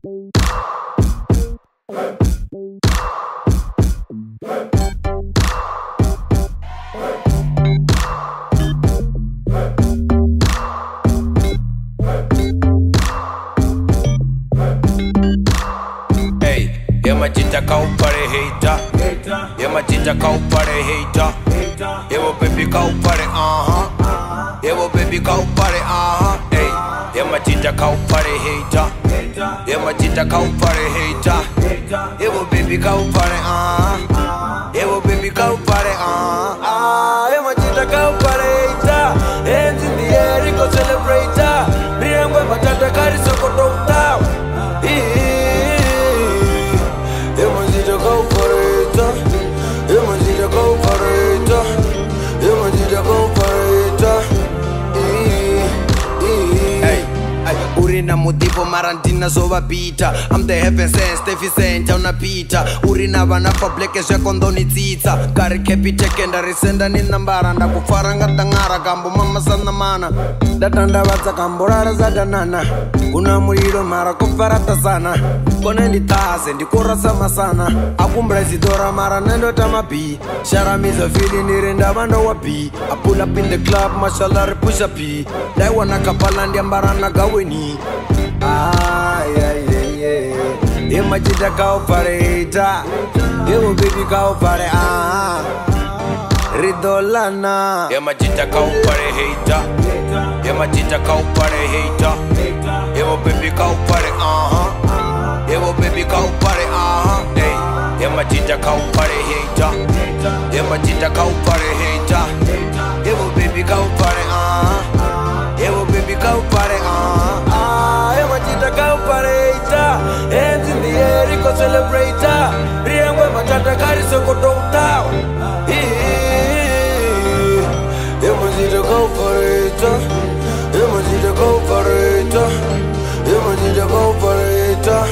Yamajita kau pare hater, Yamajita kau pare hater, Ewo baby kau pare Ewo baby kau pare hey. Yamajita kau pare hater, Yamajita kau pare hater, Ewo baby kau pare Ewo baby kau pare Yamajita kau pare hater, hands in the air go celebrate. Riangwe matata kari sokoto utao. Yamajita kau pare hater, Yamajita kau pare hater, Yamajita kau pare hater. Urina mudipo marandina zova pita. I'm the heaven sent, Steffi sent, una pita. Urina vana fableke zve kondoni tsitsa. Kari kepi tekenda risenda ninambara. Ndakufara ngatangara kambo mama sana mana. Datanda vatsa kambo rara zadanana. Kuna muliro mara kumfarata sana. Kone nditase ndikora sama sana. Akumbra zidora mara nendo tamapi. Sharamiza fili nirenda vando wapi. I pull up in the club, mashallah push up. Dai wana kapala ndiambara na gaweni. Yamajita kau pare hater, Ewo baby kau pare Ridolana. Yamajita kau pare hater, Yamajita kau pare hater, Ewo baby kau pare Ewo baby kau pare hey. Yamajita kau pare hater, Yamajita kau pare hater, Ewo baby kau pare Ewo baby kau pare Yamajita kau pare hater, hands in the air go celebrate. Riangwe matata kari sokoto utao. Yamajita kau pare hater, Yamajita kau pare hater, Yamajita kau pare hater.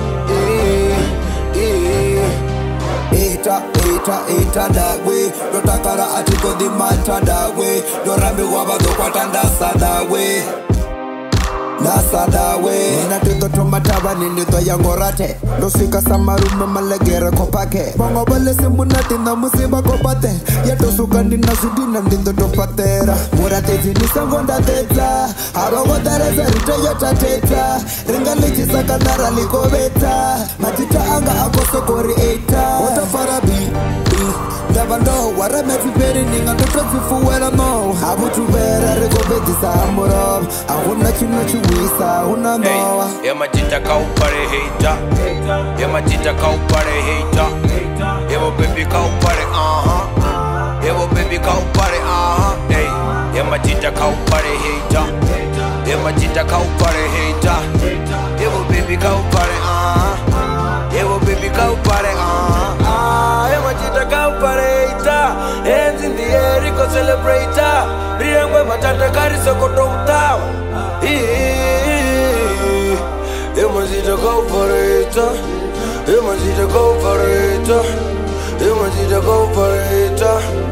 Ita that way. No takara atiko di mata that way. No rambi waba do kwatanda that way. Nasa dawe nina tuto tumataba nini to yangorate. Dosika samarume malegere kopake. Bongo bale simbunati na musiba kopate. Yato suka nina sudina ndindo topatera. Murate zini sangonda teta. Harogo dareza rite yota teta. Ringa lichi sakandara liko beta. Matita anga ako sokori eita. Wata farabi Dabando warame viperi ninga ndoto zifuwela no. Abutu vera rego beti sa amorob. Ahuna chino chuwisa una noa. Yamajita kau pare hater, Yamajita kau pare hater, Ewo baby kau pare Ewo baby kau pare hey. Yamajita kau pare hater, Yamajita kau pare hater, Ewo baby kau pare Ewo baby kau pare Yamajita kau pare hater, hands in the air go celebrate. Riangwe matata kari sokoto utao. Yamajita kau pare hater, Yamajita kau pare hater, Yamajita kau pare hater.